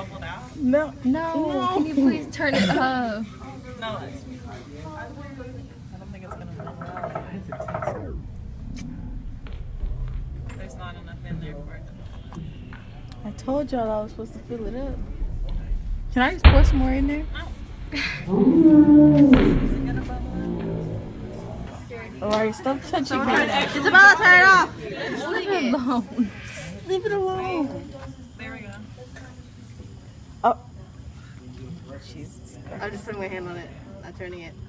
bubbled out? No. No. Can you please turn it up? No. I don't think it's gonna bubble out. There's not enough in there for it. I told y'all I was supposed to fill it up. Can I just pour some more in there? Alright, stop touching me. Isabella, turn it off. Leave it alone. Leave it alone. There we go. Oh. Jesus Christ. I'm just putting my hand on it, not turning it.